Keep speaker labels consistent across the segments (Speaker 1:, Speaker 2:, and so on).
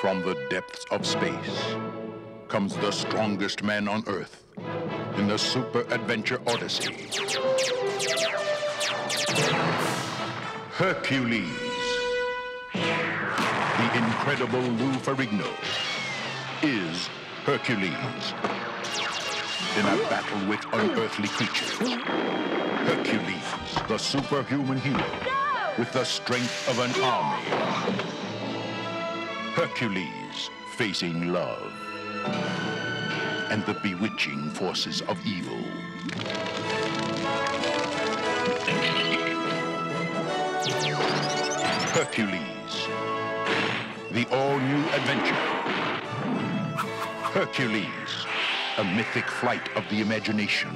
Speaker 1: From the depths of space comes the strongest man on Earth in the Super Adventure Odyssey. Hercules. The incredible Lou Ferrigno is Hercules. In a battle with unearthly creatures, Hercules, the superhuman hero, with the strength of an army. Hercules facing love and the bewitching forces of evil. Hercules, the all-new adventure. Hercules, a mythic flight of the imagination.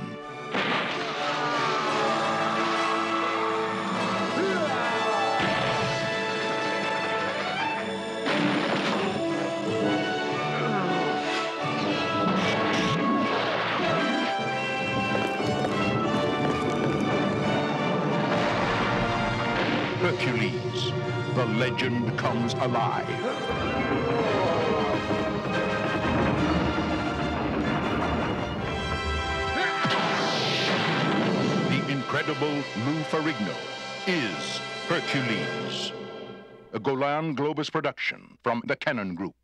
Speaker 1: Hercules, the legend comes alive. The incredible Lou Ferrigno is Hercules. A Golan Globus production from the Cannon Group.